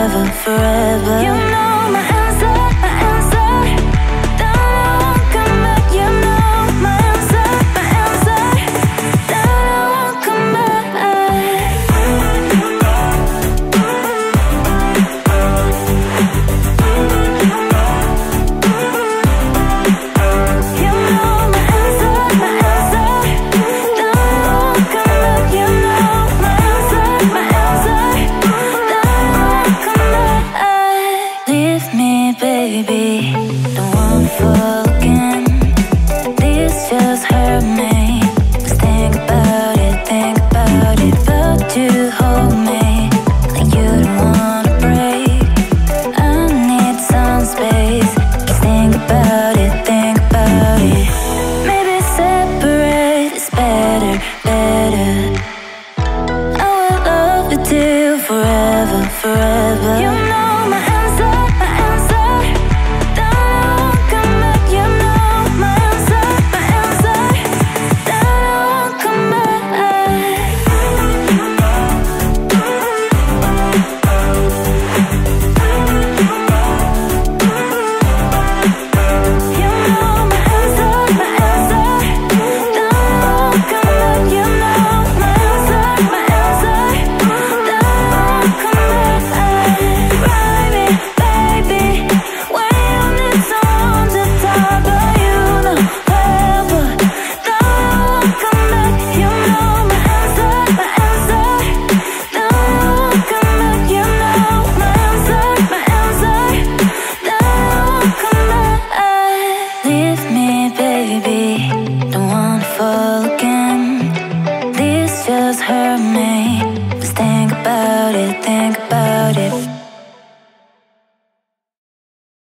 forever, forever. You know my answer, my answer. That I won't come back. You know my answer, my answer. That I won't come back. You know my answer, my answer. That I won't come back. You know my answer, my answer. That I won't come back. Leave me, baby. Don't wanna fall again. This just hurt me. Just think about it, think about it. But you hold me like you don't wanna break. I need some space. Just think about it, think about it. Maybe separate is better, better. I will love you till forever, forever. You know my answer, my answer. That I won't come back. You know my answer, my answer. That I won't come back. You know my answer, my answer. That I won't come back. You know my answer, my answer. That I won't come back. Ride me, baby, when you need someone to talk, but you know forever. That I won't come back. You know my answer, my answer. That I won't come back. You know my answer, my answer. That I won't come back. Leave me, baby. Don't wanna fall again. This just hurt me. Just think about it.